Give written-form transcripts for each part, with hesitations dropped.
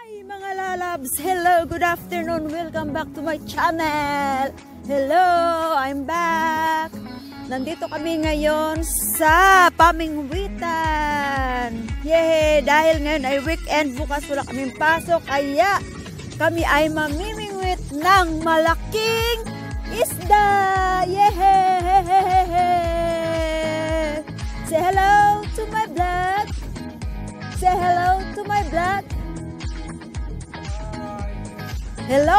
Hi mga lalabs! Hello! Good afternoon! Welcome back to my channel! Hello! I'm back! Nandito kami ngayon sa Pamingwitan! Yay! Dahil ngayon ay weekend, bukas wala kaming pasok, kaya kami ay mamimingwit ng malaking isda! Yay! Say hello to my vlog! Say hello to my vlog! Hello!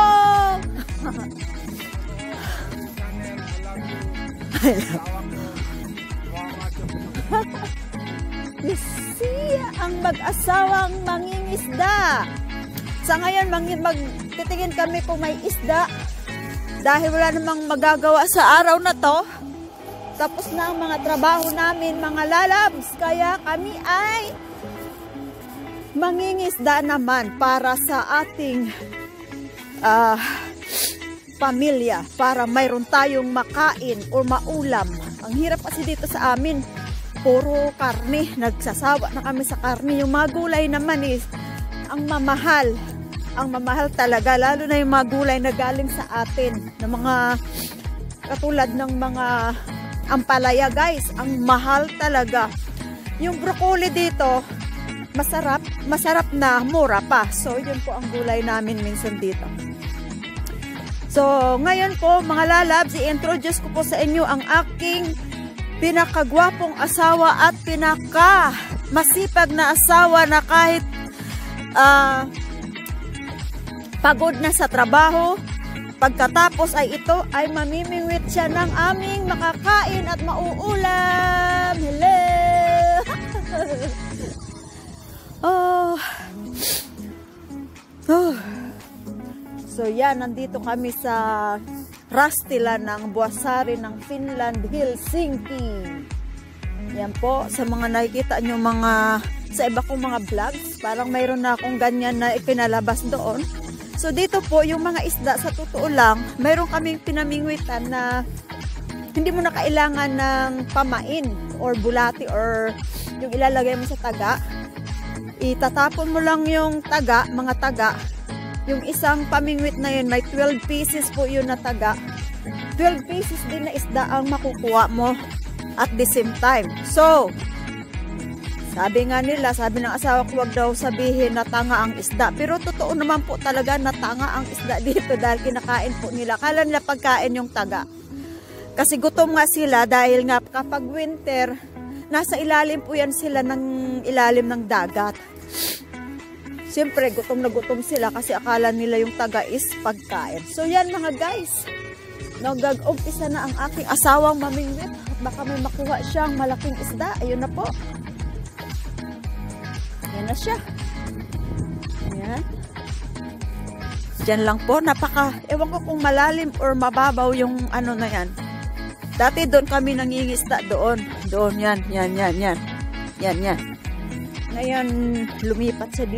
Siya ang mag-asawang mangingisda. Sa ngayon, magtitingin kami kung may isda. Dahil wala namang magagawa sa araw na to. Tapos na ang mga trabaho namin, mga lalabs. Kaya kami ay mangingisda naman para sa ating pamilya, para mayroon tayong makain o maulam. Ang hirap kasi dito sa amin, puro karne, nagsasawa na kami sa karne. Yung mga gulay naman is ang mamahal talaga, lalo na yung mga gulay na galing sa atin, na mga katulad ng mga ampalaya guys, ang mahal talaga. Yung broccoli dito masarap na mura pa. So yun po ang gulay namin minsan dito. So ngayon po mga lalabs, i-introduce ko po sa inyo ang aking pinakagwapong asawa at pinaka masipag na asawa na kahit pagod na sa trabaho, pagkatapos ay ito ay mamimingwit siya ng aming makakain at mauulam. Hello! So yan, nandito kami sa Rastila ng Vuosaari ng Finland, Helsinki. Yan po, sa mga nakikita nyo sa iba kong mga vlogs, parang mayroon na akong ganyan na ipinalabas doon. So dito po, yung mga isda, sa totoo lang, mayroon kaming pinamingwitan na hindi mo na kailangan ng pamain or bulati or yung ilalagay mo sa taga. Itatapon mo lang yung taga, mga taga. Yung isang pamingwit na yun, may 12 pieces po yun na taga. 12 pieces din na isda ang makukuha mo at the same time. So, sabi ng asawa ko, wag daw sabihin na tanga ang isda. Pero totoo naman po talaga na tanga ang isda dito dahil kinakain po nila. Kala nila pagkain yung taga. Kasi gutom nga sila dahil nga kapag winter, nasa ilalim po yan sila ng ilalim ng dagat. Siyempre, gutom na gutom sila kasi akala nila yung taga is pagkain. So yan mga guys, nag-umpisa na ang aking asawang mamingwit. At baka may makuha siyang malaking isda. Ayun na po. Yan na siya. Ayan. Diyan lang po, ewan ko kung malalim or mababaw yung ano na yan. Dati doon kami nangingisda doon. Doon, yan. Ngayon, lumipat siya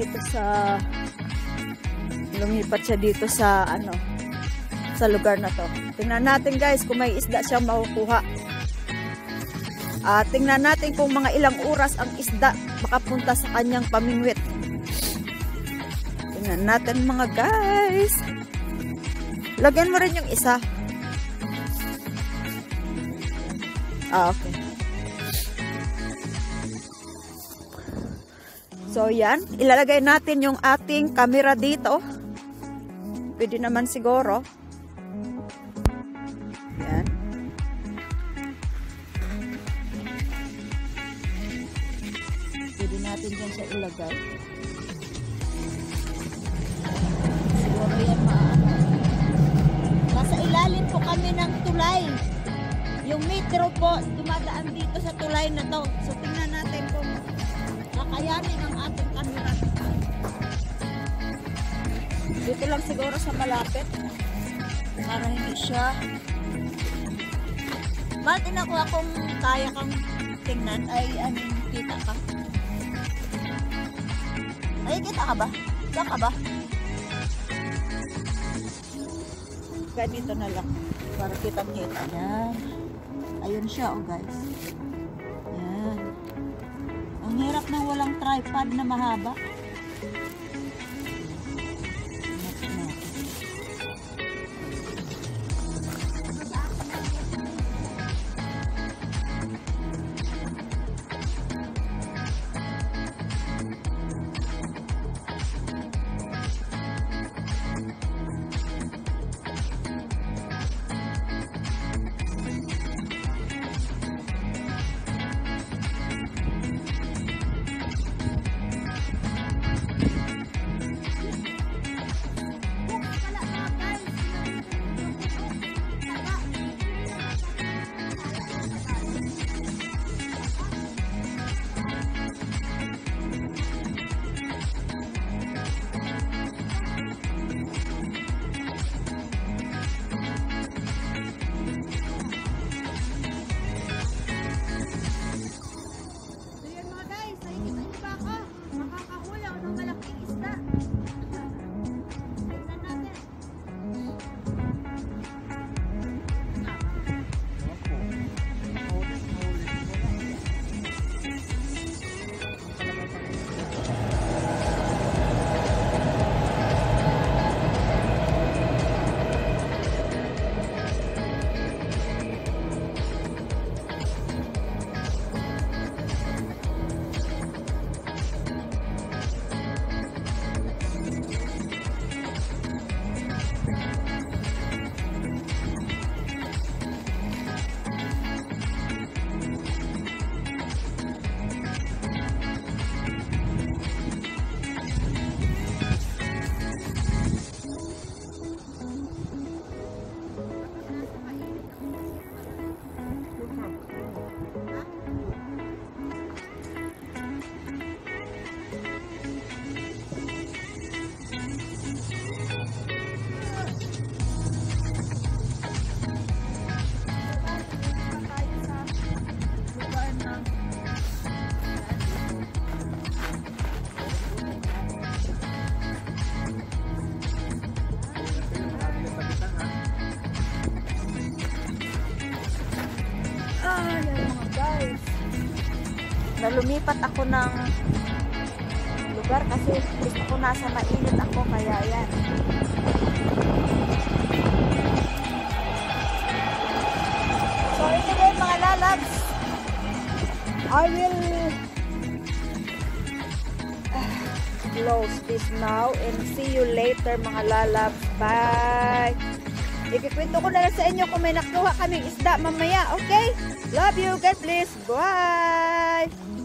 dito sa sa lugar na to. Tingnan natin guys kung may isda siyang makukuha. Tingnan natin kung mga ilang oras ang isda makapunta sa kanyang pamingwit. Tingnan natin mga guys. Lagyan mo rin yung isa. Okay. So yan, ilalagay natin yung ating camera dito. Pwede naman siguro. Yan. Pwede natin dyan siya ilagay. Siguro yan nasa ilalim po kami ng tulay. Yung metro po, dumadaan dito sa tulay na to. So tingnan natin kung kakayanin ang ating camera. Dito lang siguro sa malapit para hindi siya tinakuha kung kaya kang tingnan kita ka. Kita ka ba? Saan ka ba? Ganito na lang para kitang-kita. Yan. Ayun siya guys. Yan. Ang hirap na walang tripod na mahaba. na lumipat ako ng lugar kasi gusto ko nasa mainit ako, kaya yan. So anyway mga lalabs, I will close this now and see you later mga lalabs. Bye! Ikikwento ko na lang sa inyo kung may nakuha kaming isda mamaya, okay? Love you, God bless, bye!